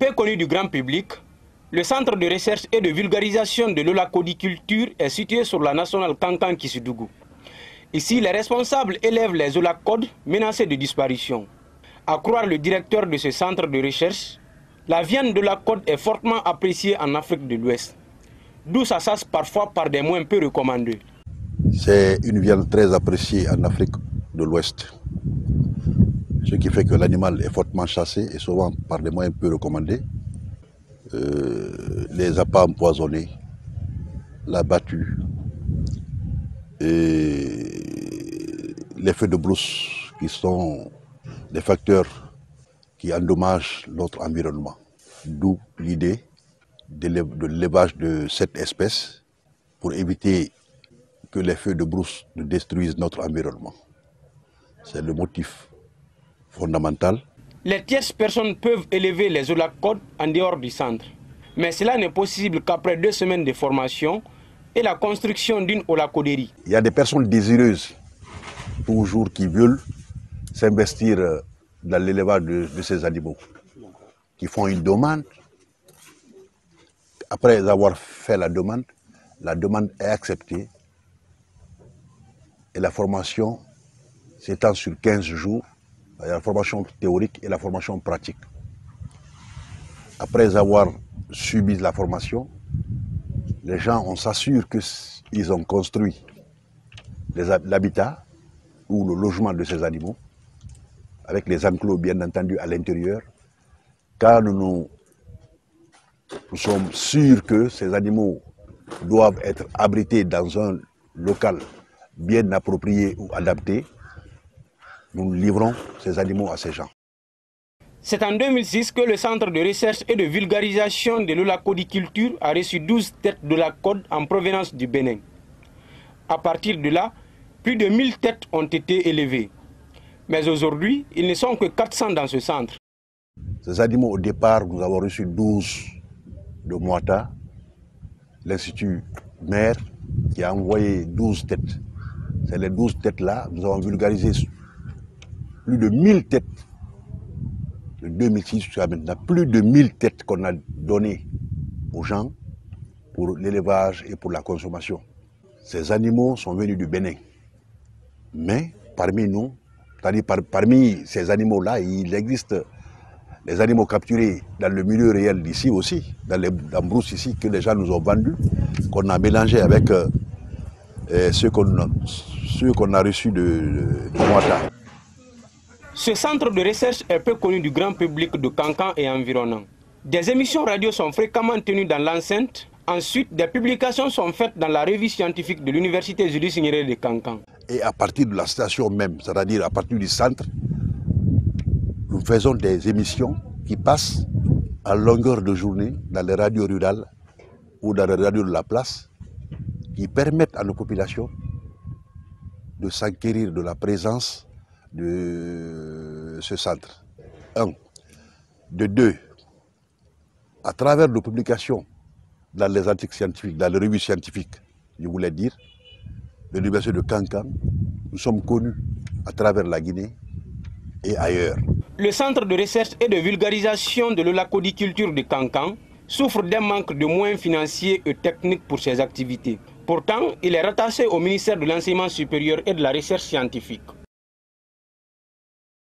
Peu connu du grand public, le centre de recherche et de vulgarisation de l'holacodiculture est situé sur la nationale Kankan-Kissidougou. Ici, les responsables élèvent les holacodes menacés de disparition. À croire le directeur de ce centre de recherche, la viande de l'holacode est fortement appréciée en Afrique de l'Ouest, d'où ça sasse parfois par des moins peu recommandés. C'est une viande très appréciée en Afrique de l'Ouest, ce qui fait que l'animal est fortement chassé et souvent par des moyens peu recommandés. Les appâts empoisonnés, la battue, et les feux de brousse qui sont des facteurs qui endommagent notre environnement. D'où l'idée de l'élevage de cette espèce pour éviter que les feux de brousse ne détruisent notre environnement. C'est le motif fondamental. Les tierces personnes peuvent élever les holacodes en dehors du centre. Mais cela n'est possible qu'après 2 semaines de formation et la construction d'une holacoderie. Il y a des personnes désireuses, toujours qui veulent s'investir dans l'élevage de ces animaux, qui font une demande. Après avoir fait la demande est acceptée et la formation s'étend sur 15 jours. Il y a la formation théorique et la formation pratique. Après avoir subi la formation, les gens, on s'assure qu'ils ont construit l'habitat ou le logement de ces animaux, avec les enclos bien entendu à l'intérieur, car nous sommes sûrs que ces animaux doivent être abrités dans un local bien approprié ou adapté. Nous livrons ces animaux à ces gens. C'est en 2006 que le Centre de recherche et de vulgarisation de l'holacodiculture a reçu 12 têtes d'holacode en provenance du Bénin. À partir de là, plus de 1000 têtes ont été élevées. Mais aujourd'hui, ils ne sont que 400 dans ce centre. Ces animaux, au départ, nous avons reçu 12 de Moata, l'Institut Mère, qui a envoyé 12 têtes. C'est les 12 têtes-là, nous avons vulgarisé plus de 1000 têtes. De 2006 jusqu'à maintenant, plus de 1000 têtes qu'on a données aux gens pour l'élevage et pour la consommation. Ces animaux sont venus du Bénin. Mais parmi nous, c'est-à-dire parmi ces animaux-là, il existe des animaux capturés dans le milieu réel d'ici aussi, dans Brousse ici, que les gens nous ont vendus, qu'on a mélangé avec ceux qu'on a reçus de Moata. Ce centre de recherche est peu connu du grand public de Kankan et environnant. Des émissions radio sont fréquemment tenues dans l'enceinte. Ensuite, des publications sont faites dans la revue scientifique de l'Université Julius Nyerere de Kankan. Et à partir de la station même, c'est-à-dire à partir du centre, nous faisons des émissions qui passent à longueur de journée dans les radios rurales ou dans les radios de la place, qui permettent à nos populations de s'enquérir de la présence de ce centre. 1. De 2. À travers nos publications dans les articles scientifiques, dans les revues scientifiques, je voulais dire, de l'Université de Kankan, nous sommes connus à travers la Guinée et ailleurs. Le centre de recherche et de vulgarisation de l'holacodiculture de Kankan souffre d'un manque de moyens financiers et techniques pour ses activités. Pourtant, il est rattaché au ministère de l'Enseignement supérieur et de la Recherche scientifique.